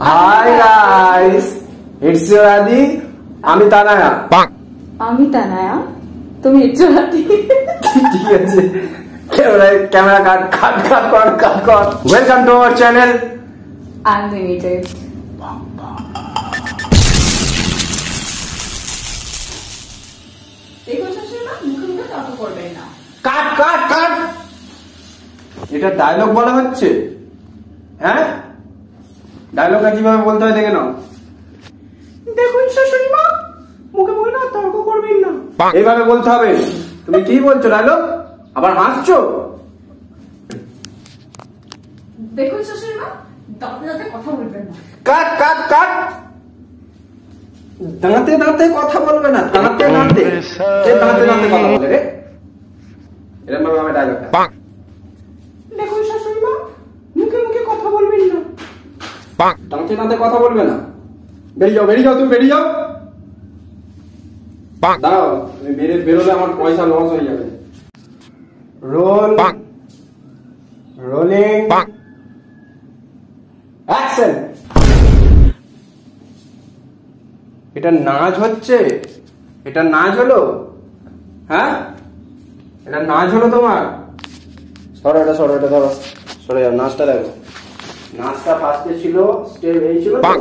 Hi guys, it's your Adi. আমি তানায়া। আমি তানায়া। তুমি it's your Adi। ঠিক আছে। Camera cut. Welcome to our channel. Unlimited. দেখো শাশুড়িমা, মুখে তর্ক করবেন না। কাট। এটা ডায়লগ বলা হচ্ছে? হ্যাঁ? ডায়লগটা কিভাবে বলতে হয় দেখে নাও। দেখুন শাশুড়িমা, মুখে না তর্ক করবেন না। এইভাবে বলতে হবে। তুমি কি বলছো ডায়লগ? আবার হাসছো? দেখুন শাশুড়িমা, দাঁতে কথা বলবেন না। কাট। দাঁতে কথা বলবে না। দাঁতে কথা বলে রে। এরকম ভাবে আমি ডায়লগটা। দেখুন শাশুড়িমা, মুখে কথা বলবেন না। দাঁতে কথা বলবে না। বেরিয়ে যাও, তুমি বেরিয়ে যাও। দাঁড়াও, তুমি বেরোলে আমার পয়সা লস হয়ে যাবে। Rolling action. এটা নাচ হচ্ছে? এটা নাচ হলো? হ্যাঁ, এটা নাচ হলো তোমার? সরো এটা ধরো, সরে যাও। নাচটা দেখো। নাচটা ফার্স্টে ছিল, স্টেপ এই ছিল তো।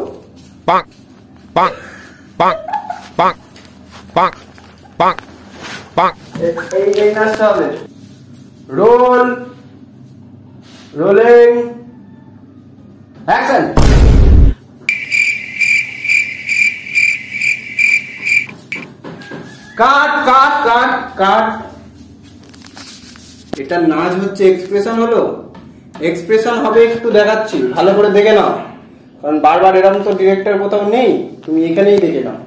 এই নাচটা হবে। Rolling action. কাট। এটা নাচ হচ্ছে, এক্সপ্রেশন হলো? এক্সপ্রেশন হবে একটু দেখাচ্ছি, ভালো করে দেখে নাও। কারণ বারবার এরকম তো ডিরেক্টর কোথাও নেই, তুমি এখানেই দেখে নাও।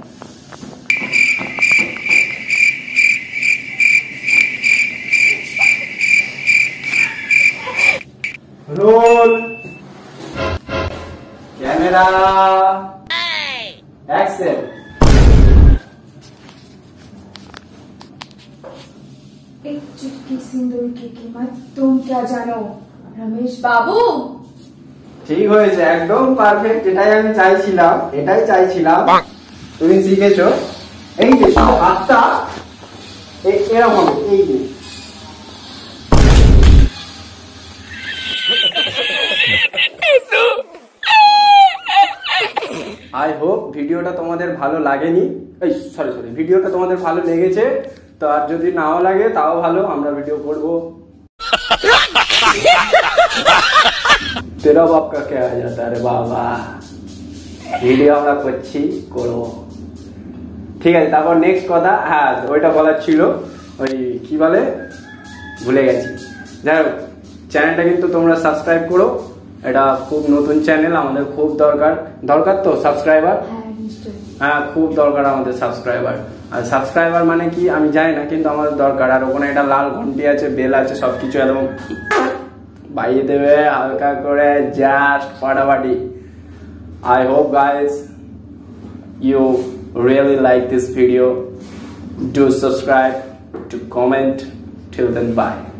Roll camera action. एक चुटकी सिंदूर की कीमत तुम क्या जानो रमेश बाबू। ঠিক হয়েছে, একদম পারফেক্ট। এটাই আমি চাইছিলাম। তুমি শিখেছো। এই যে হাতটা এরকম হবে, এই যে। আই হোপ ভিডিওটা তোমাদের ভালো লাগেনি। সরি, ভিডিওটা তোমাদের ভালো লেগেছে। তো আর যদি নাও লাগে তাও ভালো, আমরা ভিডিও করবো। তেরা বাপ কা কে আ যাতা রে বাবা। ভিডিও আমরা করবো। ঠিক আছে, তারপর নেক্সট কথা, হ্যাঁ ওইটা বলার ছিল, ওই কি বলে ভুলে গেছি। যাই হোক, চ্যানেলটা কিন্তু তোমরা সাবস্ক্রাইব করো। এটা খুব নতুন চ্যানেল, আমাদের খুব দরকার তো সাবস্ক্রাইবার। হ্যাঁ, খুব দরকার আমাদের সাবস্ক্রাইবার। আর সাবস্ক্রাইবার মানে কি আমি জানি না, কিন্তু আমাদের দরকার। আর ওখানে একটা লাল ঘন্টি আছে, বেল আছে, সবকিছু একদম বাইয়ে দেবে হালকা করে, জাস্ট ফাটাফাটি। I hope guys you really like this video. Do subscribe, to comment. Till then, bye.